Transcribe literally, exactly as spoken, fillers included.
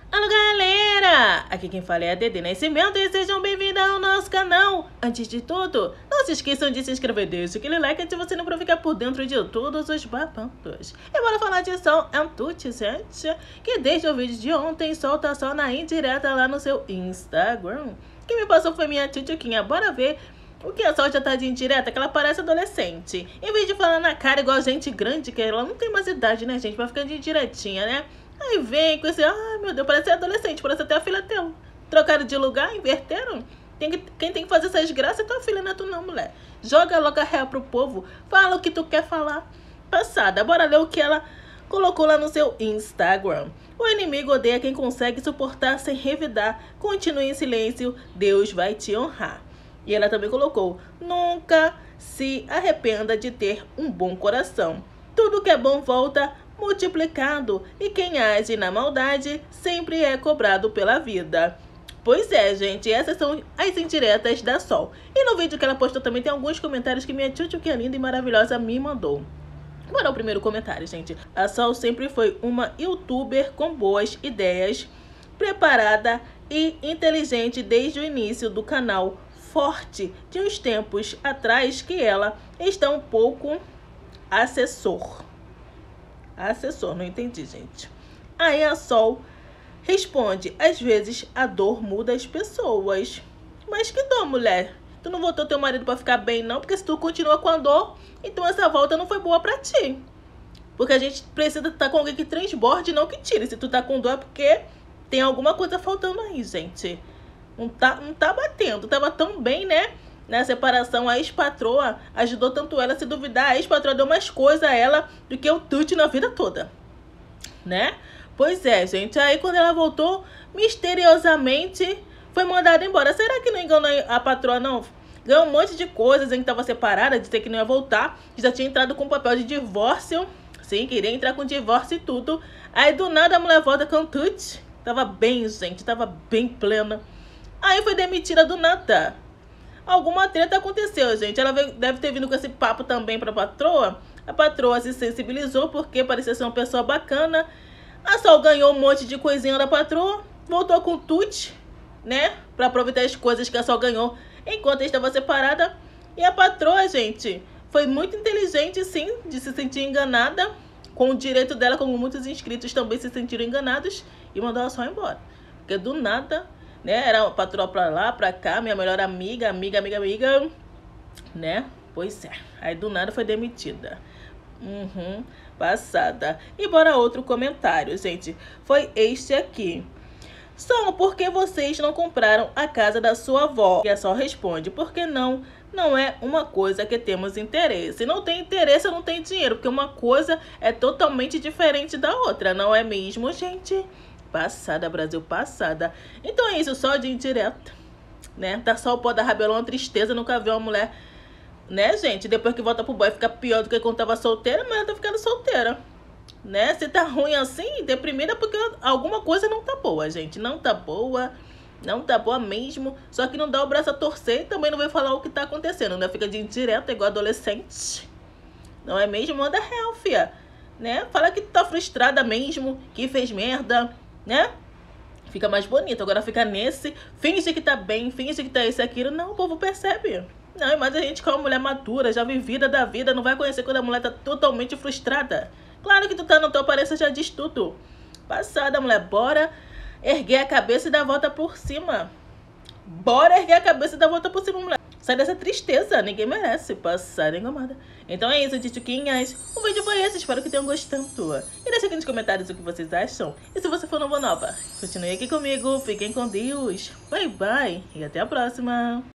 Alô galera, aqui quem fala é a Dede Nascimento e sejam bem-vindos ao nosso canal. Antes de tudo, não se esqueçam de se inscrever, deixa aquele like se você não para ficar por dentro de todos os babados. E bora falar de Sol and Tutti, gente, que desde o vídeo de ontem solta só na indireta lá no seu Instagram. Quem me passou foi minha tchutchuquinha, bora ver o que a Sol já tá de indireta, que ela parece adolescente. Em vez de falar na cara igual gente grande, que ela não tem mais idade, né, gente, pra ficar de indiretinha, né? Aí vem com esse, ai meu Deus, parece adolescente, parece até a filha teu. Trocaram de lugar, inverteram. Tem que, quem tem que fazer essas graças é tua filha, não é tu não, mulher. Joga logo a real pro povo, fala o que tu quer falar. Passada, bora ler o que ela colocou lá no seu Instagram. O inimigo odeia quem consegue suportar sem revidar. Continue em silêncio, Deus vai te honrar. E ela também colocou, nunca se arrependa de ter um bom coração. Tudo que é bom volta multiplicado, e quem age na maldade sempre é cobrado pela vida. Pois é, gente, essas são as indiretas da Sol. E no vídeo que ela postou também tem alguns comentários que minha tchutchu, que é linda e maravilhosa, me mandou. Bora ao primeiro comentário, gente. A Sol sempre foi uma youtuber com boas ideias, preparada e inteligente desde o início do canal, forte de uns tempos atrás que ela está um pouco assessor. Assessor, não entendi, gente. Aí a Sol responde, às vezes a dor muda as pessoas. Mas que dor, mulher? Tu não voltou teu marido pra ficar bem, não? Porque se tu continua com a dor, então essa volta não foi boa pra ti. Porque a gente precisa estar com alguém que transborde, não que tire. Se tu tá com dor é porque tem alguma coisa faltando aí, gente. Não tá, não tá batendo. Tava tão bem, né? Na separação, a ex-patroa ajudou tanto ela a se duvidar. A ex-patroa deu mais coisa a ela do que o Tutti na vida toda, né? Pois é, gente. Aí quando ela voltou, misteriosamente foi mandada embora. Será que não enganou a patroa, não? Ganhou um monte de coisas em que estava separada, disse que não ia voltar. Já tinha entrado com papel de divórcio. Sim, queria entrar com divórcio e tudo. Aí do nada a mulher volta com o Tutti. Tava bem, gente. Tava bem plena. Aí foi demitida do nada. Alguma treta aconteceu, gente. Ela deve ter vindo com esse papo também pra patroa. A patroa se sensibilizou porque parecia ser uma pessoa bacana. A Sol ganhou um monte de coisinha da patroa. Voltou com o Tutti, né? Pra aproveitar as coisas que a Sol ganhou enquanto estava separada. E a patroa, gente, foi muito inteligente, sim, de se sentir enganada. Com o direito dela, como muitos inscritos também se sentiram enganados. E mandou a Sol embora. Porque do nada, né? Era uma patroa pra lá, pra cá, minha melhor amiga, amiga, amiga, amiga, né? Pois é. Aí do nada foi demitida. Uhum, passada. E bora outro comentário, gente. Foi este aqui. Só porque vocês não compraram a casa da sua avó. E a Sol responde, porque não? Não é uma coisa que temos interesse. Não tem interesse, não tem dinheiro. Porque uma coisa é totalmente diferente da outra, não é mesmo, gente? Passada, Brasil, passada. Então é isso, só de indireta, né? Tá só o pó da rabelão, uma tristeza, nunca viu uma mulher, né, gente? Depois que volta pro boy fica pior do que quando tava solteira, mas ela tá ficando solteira, né? Se tá ruim assim, deprimida, porque alguma coisa não tá boa, gente. Não tá boa, não tá boa mesmo. Só que não dá o braço a torcer e também não vai falar o que tá acontecendo, né? Fica de indireta igual adolescente. Não é mesmo? Manda real, fia, né? Fala que tá frustrada mesmo, que fez merda, né? Fica mais bonito. Agora fica nesse, finge que tá bem, finge que tá isso e aquilo. Não, o povo percebe. Não, mas a gente que é uma mulher madura, já vivida da vida, não vai conhecer quando a mulher tá totalmente frustrada. Claro que tu tá no teu aparência, já diz tudo. Passada, mulher, bora erguer a cabeça e dar a volta por cima. Bora erguer a cabeça e dar a volta por cima, mulher. Sai dessa tristeza, ninguém merece passar engomada. Então é isso, tchutchuquinhas. O vídeo foi esse, espero que tenham gostado. E deixa aqui nos comentários o que vocês acham. E se você for novo ou nova, continue aqui comigo. Fiquem com Deus. Bye, bye. E até a próxima.